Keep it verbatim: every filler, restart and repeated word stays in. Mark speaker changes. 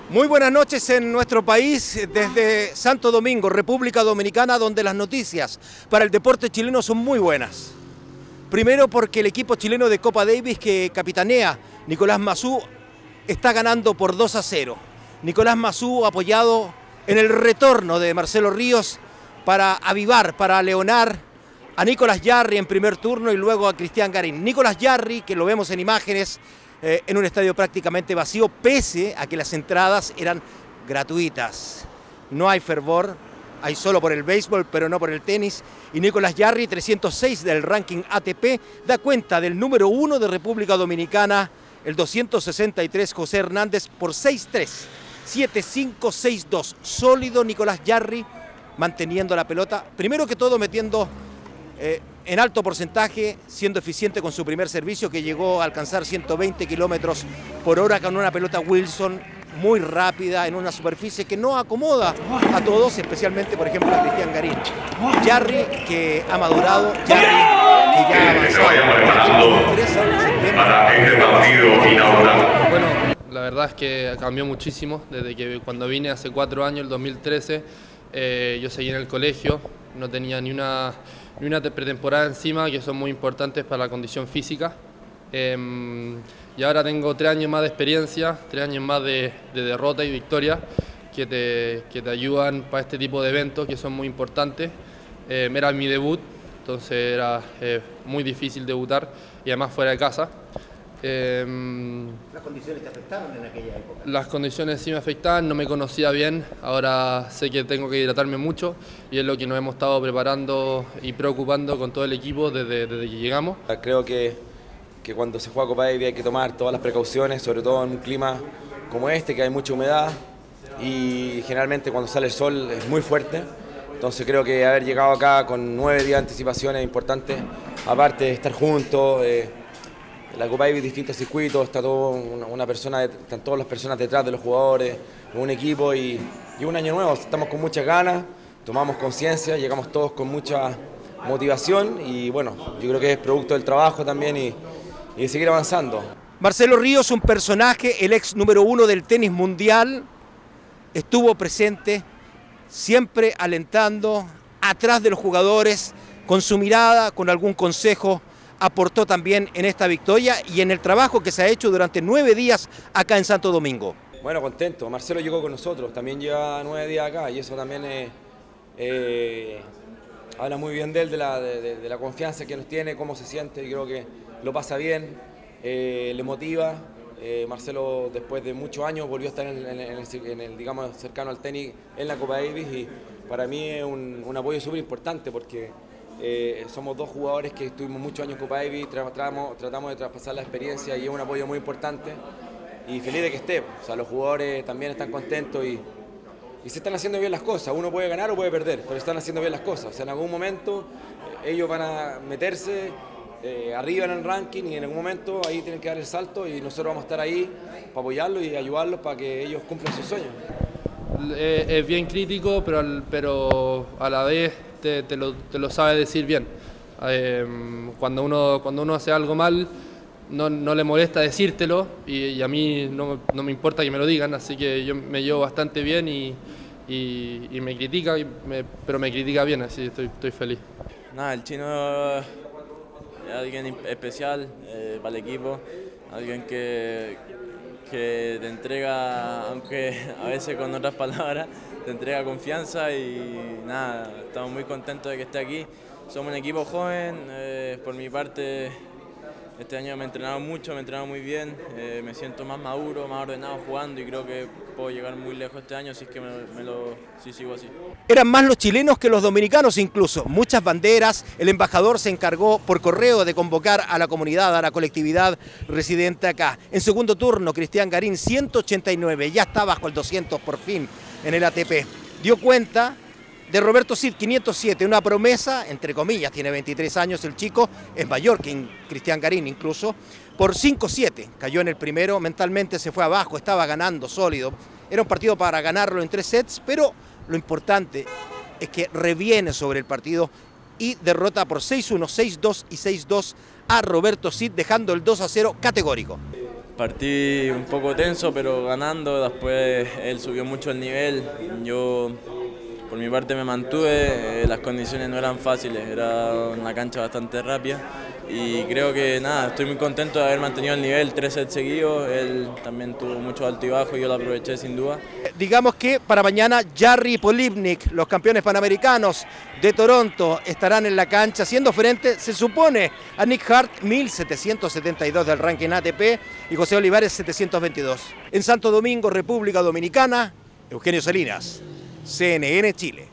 Speaker 1: Muy buenas noches en nuestro país, desde Santo Domingo, República Dominicana, donde las noticias para el deporte chileno son muy buenas. Primero porque el equipo chileno de Copa Davis que capitanea Nicolás Massú está ganando por dos a cero. Nicolás Massú apoyado en el retorno de Marcelo Ríos para avivar, para leonar a Nicolás Jarry en primer turno y luego a Cristian Garín. Nicolás Jarry, que lo vemos en imágenes, eh, en un estadio prácticamente vacío, pese a que las entradas eran gratuitas. No hay fervor, hay solo por el béisbol, pero no por el tenis. Y Nicolás Jarry, trescientos seis del ranking A T P, da cuenta del número uno de República Dominicana, el doscientos sesenta y tres, José Hernández, por seis tres, siete cinco, seis dos. Sólido Nicolás Jarry, manteniendo la pelota, primero que todo metiendo eh, en alto porcentaje, siendo eficiente con su primer servicio, que llegó a alcanzar ciento veinte kilómetros por hora con una pelota Wilson muy rápida en una superficie que no acomoda a todos, especialmente, por ejemplo, a Cristian Garín. Jarry, que ha madurado, Jarry, que ya ha avanzado.
Speaker 2: Para este partido inaugural.
Speaker 3: Bueno, la verdad es que cambió muchísimo desde que cuando vine hace cuatro años, el dos mil trece, eh, yo seguí en el colegio, no tenía ni una, ni una pretemporada encima, que son muy importantes para la condición física. Eh, y ahora tengo tres años más de experiencia, tres años más de, de derrota y victoria que te, que te ayudan para este tipo de eventos que son muy importantes. Eh, era mi debut, entonces era eh, muy difícil debutar y además fuera de casa. Eh,
Speaker 1: ¿Las condiciones te afectaron en aquella época?
Speaker 3: Las condiciones sí me afectaban, no me conocía bien, ahora sé que tengo que hidratarme mucho y es lo que nos hemos estado preparando y preocupando con todo el equipo desde, desde que llegamos.
Speaker 4: Creo que, que cuando se juega Copa Davis hay que tomar todas las precauciones, sobre todo en un clima como este, que hay mucha humedad y generalmente cuando sale el sol es muy fuerte. Entonces creo que haber llegado acá con nueve días de anticipación es importante, aparte de estar juntos. Eh, La Copa Davis, distintos circuitos, está todo una, una persona, están todas las personas detrás de los jugadores, un equipo y, y un año nuevo. Estamos con muchas ganas, tomamos conciencia, llegamos todos con mucha motivación y bueno, yo creo que es producto del trabajo también y, y de seguir avanzando.
Speaker 1: Marcelo Ríos, un personaje, el ex número uno del tenis mundial, estuvo presente, siempre alentando, atrás de los jugadores, con su mirada, con algún consejo. Aportó también en esta victoria y en el trabajo que se ha hecho durante nueve días acá en Santo Domingo.
Speaker 4: Bueno, contento. Marcelo llegó con nosotros, también lleva nueve días acá y eso también eh, eh, habla muy bien de él, de la, de, de la confianza que nos tiene, cómo se siente. Yo creo que lo pasa bien, eh, le motiva. Eh, Marcelo, después de muchos años, volvió a estar en, en, en, el, en el, digamos, cercano al tenis en la Copa Davis y para mí es un, un apoyo súper importante porque Eh, somos dos jugadores que estuvimos muchos años en Copa Davis, tratamos, tratamos de traspasar la experiencia y es un apoyo muy importante y feliz de que esté. O sea, los jugadores también están contentos y, y se están haciendo bien las cosas. Uno puede ganar o puede perder, pero están haciendo bien las cosas. O sea, en algún momento eh, ellos van a meterse eh, arriba en el ranking y en algún momento ahí tienen que dar el salto y nosotros vamos a estar ahí para apoyarlos y ayudarlos para que ellos cumplan sus sueños.
Speaker 3: Eh, es bien crítico, pero, pero a la vez Te, te, lo, te lo sabe decir bien. Eh, cuando, uno, cuando uno hace algo mal, no, no le molesta decírtelo y, y a mí no, no me importa que me lo digan, así que yo me llevo bastante bien y, y, y me critica, y me, pero me critica bien, así estoy, estoy feliz.
Speaker 5: Nada, el chino es alguien especial eh, para el equipo, alguien que, que te entrega, aunque a veces con otras palabras, te entrega confianza y nada, estamos muy contentos de que esté aquí. Somos un equipo joven, eh, por mi parte este año me he entrenado mucho, me he entrenado muy bien, eh, me siento más maduro, más ordenado jugando y creo que puedo llegar muy lejos este año si es que me, me lo, si sigo así.
Speaker 1: Eran más los chilenos que los dominicanos incluso, muchas banderas. El embajador se encargó por correo de convocar a la comunidad, a la colectividad residente acá. En segundo turno, Cristian Garín, ciento ochenta y nueve, ya está bajo el doscientos por fin en el A T P. Dio cuenta de Roberto Cid, quinientos siete, una promesa, entre comillas, tiene veintitrés años el chico, es mayor que Cristian Garín incluso, por cinco siete, cayó en el primero, mentalmente se fue abajo, estaba ganando sólido, era un partido para ganarlo en tres sets, pero lo importante es que reviene sobre el partido y derrota por seis uno, seis dos y seis dos a Roberto Cid, dejando el dos a cero categórico.
Speaker 5: partí un poco tenso, pero ganando. Después él subió mucho el nivel. Yo, por mi parte, me mantuve. Eh, las condiciones no eran fáciles, era una cancha bastante rápida. Y creo que nada, estoy muy contento de haber mantenido el nivel, tres sets seguidos. Él también tuvo mucho alto y bajo y yo lo aproveché sin duda.
Speaker 1: Digamos que para mañana Jarry Polipnik, los campeones panamericanos de Toronto, estarán en la cancha haciendo frente, se supone, a Nick Hart, mil setecientos setenta y dos del ranking A T P, y José Olivares, setecientos veintidós. En Santo Domingo, República Dominicana, Eugenio Salinas, C N N Chile.